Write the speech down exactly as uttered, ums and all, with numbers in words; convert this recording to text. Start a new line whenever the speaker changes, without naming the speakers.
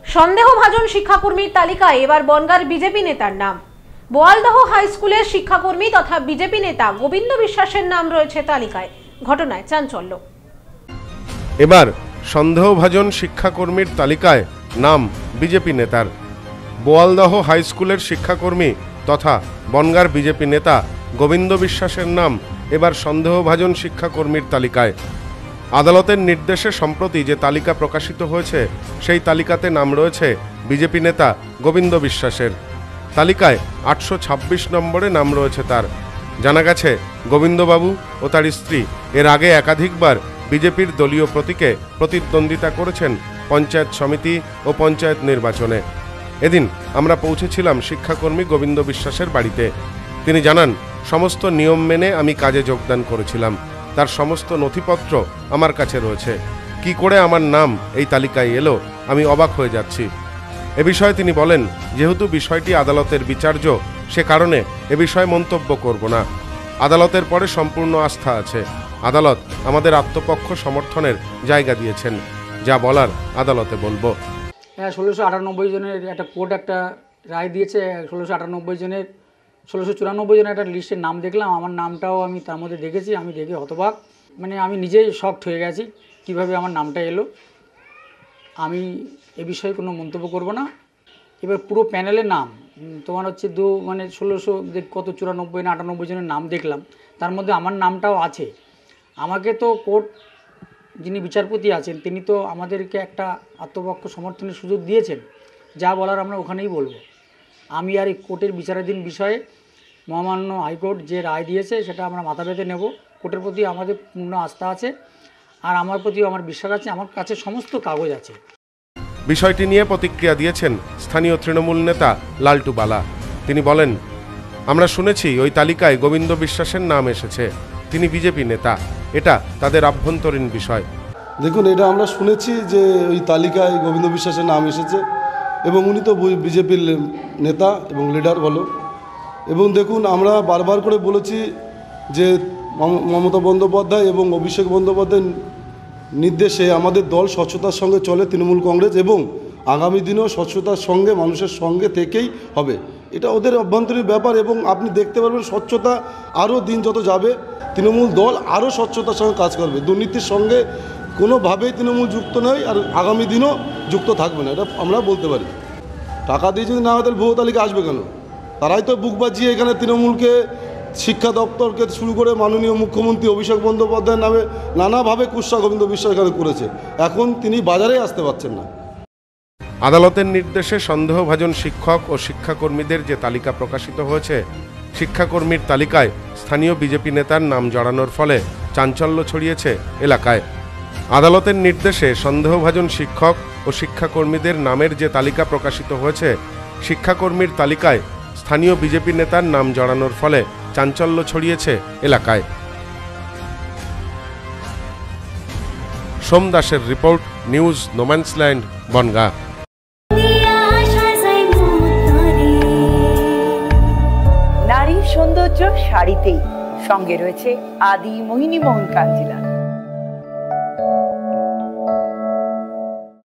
সন্দেহভাজন শিক্ষাকর্মীর তালিকায় এবার বনগাঁর বিজেপি নেতার নাম। বোয়ালদহ হাই স্কুলের শিক্ষাকর্মী তথা বিজেপি নেতা গোবিন্দ বিশ্বাসের নাম রয়েছে তালিকায়। ঘটনায় চাঞ্চল্য।
এবার সন্দেহভাজন শিক্ষাকর্মীর তালিকায় নাম বিজেপি নেতার। বোয়ালদহ হাই স্কুলের শিক্ষাকর্মী তথা বনগাঁর বিজেপি নেতা গোবিন্দ বিশ্বাসের নাম এবার সন্দেহভাজন শিক্ষাকর্মীর তালিকায়। আদালতের নির্দেশে সম্প্রতি যে তালিকা প্রকাশিত হয়েছে সেই তালিকাতে নাম রয়েছে বিজেপি নেতা গোবিন্দ বিশ্বাসের। তালিকায় আটশো ছাব্বিশ নম্বরে নাম রয়েছে তার। জানা গেছে গোবিন্দবাবু ও তার স্ত্রী এর আগে একাধিকবার বিজেপির দলীয় প্রতীকে প্রতিদ্বন্দ্বিতা করেছেন পঞ্চায়েত সমিতি ও পঞ্চায়েত নির্বাচনে। এদিন আমরা পৌঁছেছিলাম শিক্ষাকর্মী গোবিন্দ বিশ্বাসের বাড়িতে। তিনি জানান, সমস্ত নিয়ম মেনে আমি কাজে যোগদান করেছিলাম, তার সমস্ত নথিপত্র আমার কাছে রয়েছে। কি করে আমার নাম এই তালিকায় এলো আমি অবাক হয়ে যাচ্ছি। এ বিষয়ে তিনি বলেন, যেহেতু বিষয়টি আদালতের বিচার্য সে কারণে এ বিষয়ে মন্তব্য করব না। আদালতের পরে সম্পূর্ণ আস্থা আছে। আদালত আমাদের আত্মপক্ষ সমর্থনের জায়গা দিয়েছেন, যা বলার আদালতে বলবো।
হ্যাঁ, ষোলোশো আটানব্বই জনের একটা কোর্ট একটা রায় দিয়েছে। ষোলোশো আটানব্বই জনের ষোলোশো চুরানব্বই জনের একটা লিস্টের নাম দেখলাম। আমার নামটাও আমি তার মধ্যে দেখেছি। আমি দেখে হতবাক, মানে আমি নিজেই শকড হয়ে গেছি কিভাবে আমার নামটা এলো। আমি এ বিষয়ে কোনো মন্তব্য করব না। এবার পুরো প্যানেলের নাম তোমার হচ্ছে দু মানে ষোলোশো কত চুরানব্বই না আটানব্বই জনের নাম দেখলাম, তার মধ্যে আমার নামটাও আছে। আমাকে তো কোর্ট যিনি বিচারপতি আছেন তিনি তো আমাদেরকে একটা আত্মপক্ষ সমর্থনের সুযোগ দিয়েছেন, যা বলার আমরা ওখানেই বলবো। আমি আর এই কোর্টের বিচারাধীন বিষয়ে মহামান্য হাইকোর্ট যে রায় দিয়েছে সেটা আমরা মাথা পেতে নেব। কোর্টের প্রতি আমাদের পূর্ণ আস্থা আছে, আর আমার প্রতিও আমার বিশ্বাস আছে। আমার কাছে সমস্ত কাগজ আছে।
বিষয়টি নিয়ে প্রতিক্রিয়া দিয়েছেন স্থানীয় তৃণমূল নেতা লালটু বালা। তিনি বলেন, আমরা শুনেছি ওই তালিকায় গোবিন্দ বিশ্বাসের নাম এসেছে, তিনি বিজেপি নেতা, এটা তাদের আভ্যন্তরীণ বিষয়।
দেখুন, এটা আমরা শুনেছি যে ওই তালিকায় গোবিন্দ বিশ্বাসের নাম এসেছে এবং উনি তো বিজেপির নেতা এবং লিডার বলো। এবং দেখুন, আমরা বারবার করে বলেছি যে মমতা বন্দ্যোপাধ্যায় এবং অভিষেক বন্দ্যোপাধ্যায়ের নির্দেশে আমাদের দল স্বচ্ছতার সঙ্গে চলে, তৃণমূল কংগ্রেস, এবং আগামী দিনেও স্বচ্ছতার সঙ্গে মানুষের সঙ্গে থেকেই হবে। এটা ওদের অভ্যন্তরীণ ব্যাপার এবং আপনি দেখতে পারবেন স্বচ্ছতা আরও দিন যত যাবে তৃণমূল দল আরও স্বচ্ছতার সঙ্গে কাজ করবে। দুর্নীতির সঙ্গে কোনোভাবেই তৃণমূল যুক্ত নয়, আর আগামী দিনও যুক্ত থাকবে না, এটা আমরা বলতে পারি। টাকা দিয়ে যদি না হয় তাহলে ভুয়ো তালিকা আসবে কেন? তারাই তো বুক বাজিয়ে এখানে তৃণমূলকে, শিক্ষা দপ্তরকে শুরু করে মাননীয় মুখ্যমন্ত্রী অভিষেক বন্দ্যোপাধ্যায়ের নামে নানাভাবে কুৎসা গোবিন্দ বিশ্বাস এখানে করেছে। এখন তিনি বাজারে আসতে পারছেন না।
আদালতের নির্দেশে সন্দেহভাজন শিক্ষক ও শিক্ষাকর্মীদের যে তালিকা প্রকাশিত হয়েছে, শিক্ষাকর্মীর তালিকায় স্থানীয় বিজেপি নেতার নাম জড়ানোর ফলে চাঞ্চল্য ছড়িয়েছে এলাকায়। আদালতের নির্দেশে সন্দেহভাজন শিক্ষক ও শিক্ষাকর্মীদের নামের যে তালিকা প্রকাশিত হয়েছে, শিক্ষাকর্মীর তালিকায় স্থানীয় বিজেপি নেতার নাম জড়ানোর ফলে চাঞ্চল্য ছড়িয়েছে এলাকায়। সোম দাসের রিপোর্ট, নিউজ নোম্যান্সল্যান্ড, বনগাঁ।
নারীর সৌন্দর্য শাড়িতেই, সঙ্গে রয়েছে আদি মোহিনী মোহন কাঞ্জিলা।